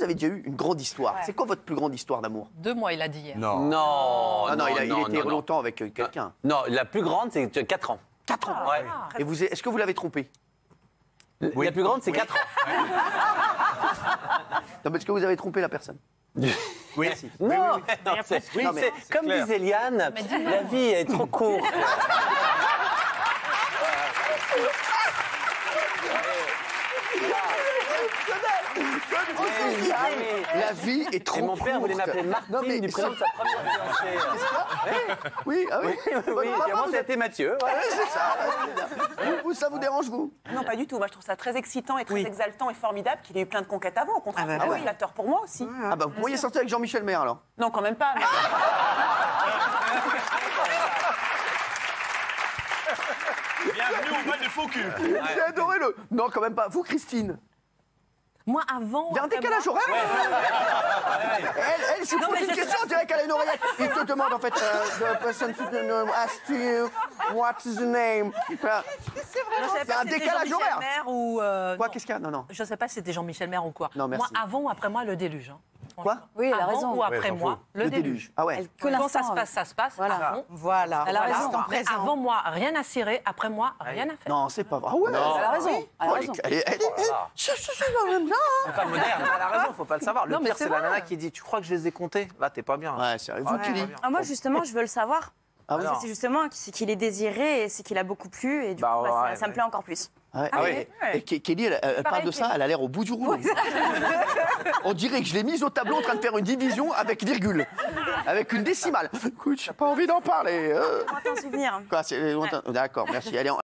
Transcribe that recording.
avez déjà eu une grande histoire. C'est quoi votre plus grande histoire d'amour? 2 mois, il a dit hier. Non. Non. Ah non, il était longtemps avec quelqu'un. Non, la plus grande, c'est 4 ans. 4 ans. Ouais. Et est-ce que vous l'avez trompé? La plus grande, c'est 4 ans. Non, mais est-ce que vous avez trompé la personne? Oui. Non, Non, mais comme disait Liane, la vie est trop courte. La vie est trop Et mon père voulait courte. m'appeler Martine du prénom de sa première fiancée. Oui, ah oui. Oui, et moi, c'était Mathieu. Ouais, c'est ça. Ça vous dérange, vous? Non, pas du tout. Moi, je trouve ça très excitant et très exaltant et formidable qu'il ait eu plein de conquêtes avant. Au contraire, bah c'est ouais. flatteur pour moi aussi. Ah bah vous pourriez sortir avec Jean-Michel Maire alors. Non, quand même pas. Mais... Bienvenue au bal de faux cul. J'ai adoré le... Non, quand même pas. Vous, Christine? Moi, avant. Il y a un décalage horaire. Elle, je lui pose une question, on dirait qu'elle a une oreillette. Il te demande en fait, the person asked you, what is the name? Je savais Il y a pas un si c'était décalage Jean-Michel horaire. Maire ou Quoi, non. qu'est-ce qu'il y a? Non, non. Je sais pas si c'était Jean-Michel Maire ou quoi. Non, merci. Moi, avant ou après moi, le déluge. Hein. Quoi? Oui, elle a Avant raison. ou après Ouais, moi, le déluge. Ah ouais. Que Quand ça l'instant, se passe, ça se passe. Voilà. À fond. Voilà. Elle a raison. Mais avant moi, rien à cirer. Après moi, rien à faire. Non, c'est pas vrai. Ah ouais. Elle a raison. Elle a Oh, raison. c'est pas même bien. C'est pas moderne. Elle a raison, faut pas le savoir. Le Non, mais pire, c'est c'est la vrai. nana qui dit tu crois que je les ai comptés? Là, t'es pas bien. Ouais, c'est vous qui dit. Ah, moi, justement, je veux le savoir. Ah oui. Alors. C'est justement c'est qu'il est désiré et c'est qu'il a beaucoup plu et du Bah coup, ouais, ça me plaît encore plus. Ouais. Ah Et- oui. Et Kelly, elle parle de ça, elle a l'air au bout du rouleau. On dirait que je l'ai mise au tableau en train de faire une division avec virgule, avec une décimale. Écoute, j'ai pas envie d'en parler. Lointain souvenir. Quoi, c'est lointain. D'accord, merci. Allez,